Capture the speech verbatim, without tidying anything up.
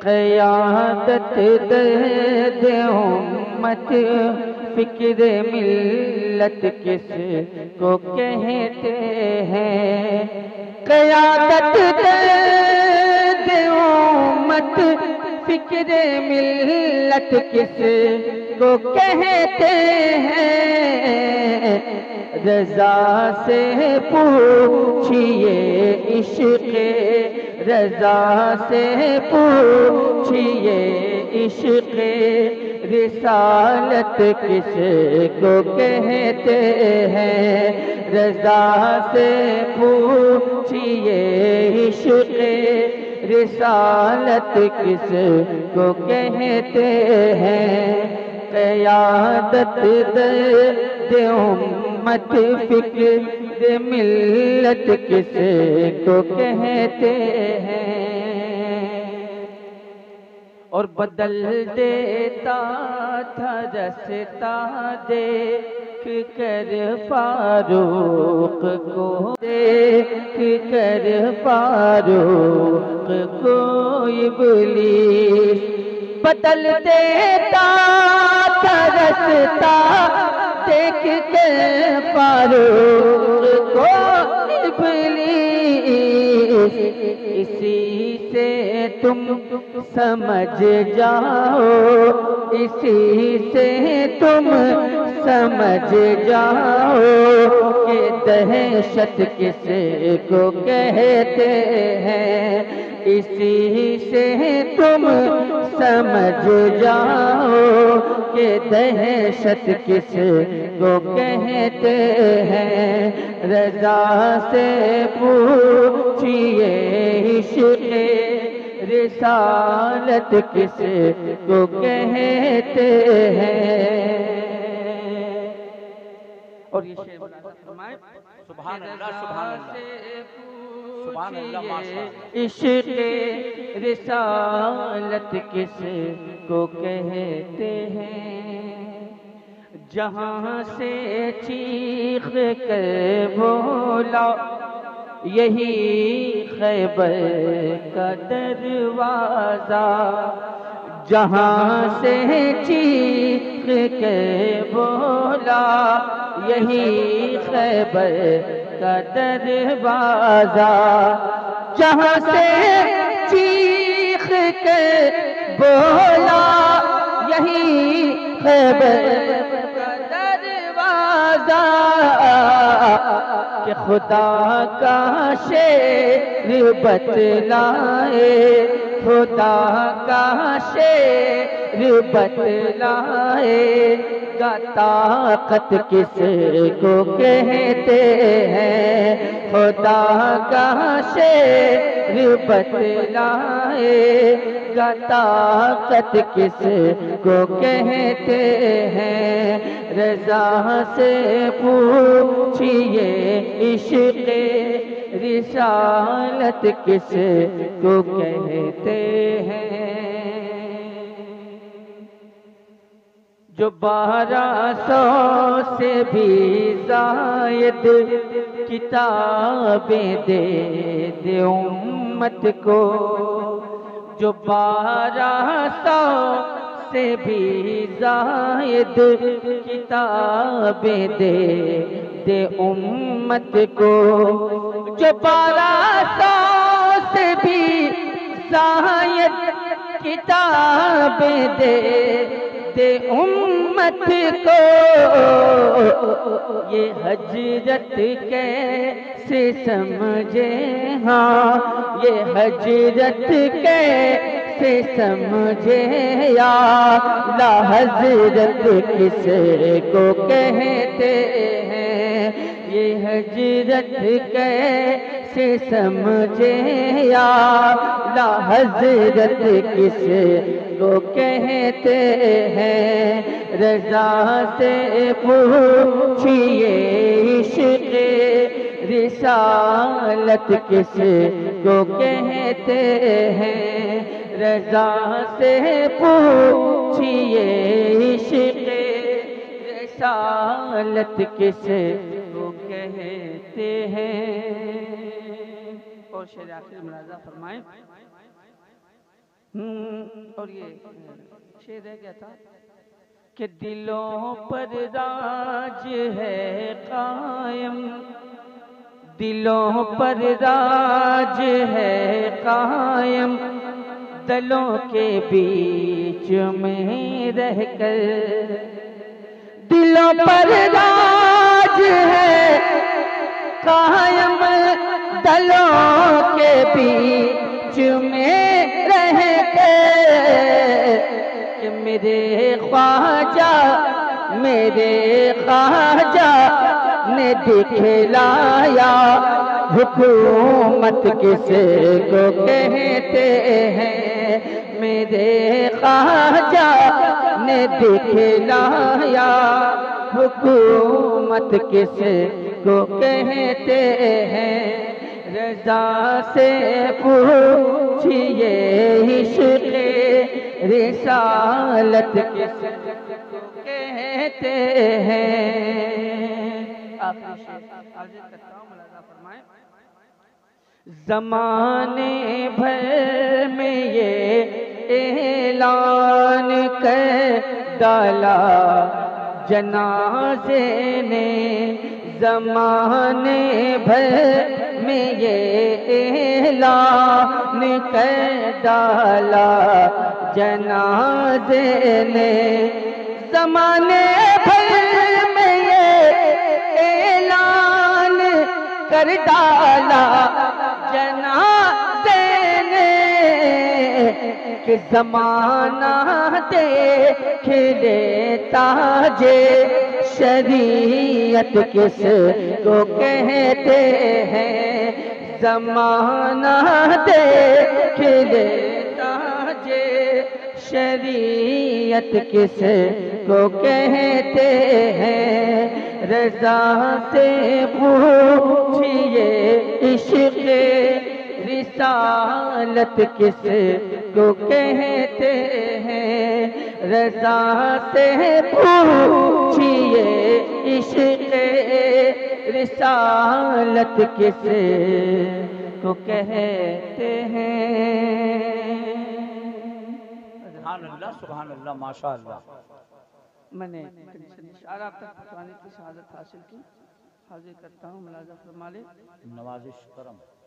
قیادت درد امت فکر ملت کس کو کہتے ہیں؟ قیادت درد امت فکر ملت کس کو کہتے ہیں؟ رضا سے پوچھئے عشق رضا سے پوچھئے عشق رسالت کس کو کہتے ہیں؟ رضا سے پوچھئے عشق رسالت کس کو کہتے ہیں؟ قیادت درد امت فکر ملت کس کو کہتے ہیں؟ اور بدل دیتا تھا رستا دیکھ کر فاروق کو، دیکھ کر فاروق کو ابلیس بدل دیتا تھا رستا دیکھ کر فاروق کو ابلیس، اسی سے تم سمجھ جاؤ، اسی سے تم سمجھ جاؤ کہ دہشت کس کو کہتے ہیں؟ اسی سے تم سمجھ جاؤ کہ دہشت کس کو کہتے ہیں؟ رضا سے پوچھئے عشق رسالت کس کو کہتے ہیں؟ اور یہ شعر فرمائے سبحان اللہ سبحان اللہ سبحان اللہ ماشاءاللہ۔ عشق رسالت کس کو کہتے ہیں؟ جہاں سے چیخ کر بولا یہی خیبر کا دروازہ، جہاں سے چیخ کر بولا یہی خیبر کا دروازہ، جہاں سے چیخ کر بولا یہی خیبر کا دروازہ، کہ خدا کا شعر بتلائے، خدا کا شعر بتلائے گا طاقت کس کو کہتے ہیں؟ خدا کا شعر بتلائے گا طاقت کس کو کہتے ہیں؟ رضا سے پوچھئے عشق رسالت کس کو کہتے ہیں؟ جو بارہ سو سے بھی زائد کتابیں دے دے امت کو، جو بارہ سو سے بھی زائد کتابیں دے دے امت کو، جو بارہ سو سے بھی زائد کتابیں دے دے امت کو، یہ حجرت کیسے سمجھے؟ ہاں یہ حجرت کیسے سمجھے؟ یا لا حضرت کس کو کہتے ہیں؟ یہ حجرت کیسے سمجھے؟ یا لا حضرت کس کو کہتے ہیں؟ رضا سے پوچھئے عشق رسالت کس کو کہتے ہیں؟ رضا سے پوچھئے عشق رسالت کس کو کہتے ہیں؟ اور شعر آخر ملاحظہ فرمائیں۔ اور یہ شعر رہ گیا تھا کہ دلوں پر راج ہے قائم، دلوں پر راج ہے قائم، دلوں کے بیچ میں رہ کر، دلوں پر راج ہے قائم، دلوں کے بیچ میں رہ کر، کہ میرے خواجہ میرے خواجہ نے دکھلایا حکومت کس کو کہتے ہیں، میرے خواجہ نے دکھلایا حکومت کس کو کہتے ہیں، رضا سے پوچھئے عشق رسالت کس کو کہتے ہیں۔ آخری شعر حاضر کرتا ہوں، ملاحظہ فرمائیں۔ زمانے بھر میں یہ اعلان کر ڈالا جنازے نے، زمانے بھر میں یہ اعلان کر ڈالا جنازے نے، زمانے بھر میں یہ اعلان کر ڈالا جنازے نے، کہ زمانہ دیکھ لیتا جے شریعت کس کو کہتے ہیں، زمانہ دیکھ لیتا جے شریعت کس کو کہتے ہیں، رضا سے پوچھئے عشق رسالت کس کو کہتے ہیں، رضا سے پوچھئے عشق رسالت کس کو کہتے ہیں۔ سبحان اللہ سبحان اللہ ماشاء اللہ۔ میں نے اشارہ آپ تک پہنچانے کی شہادت حاصل کی، حاضر کرتا ہوں، ملاحظہ فرما لیں۔ نوازش کرم۔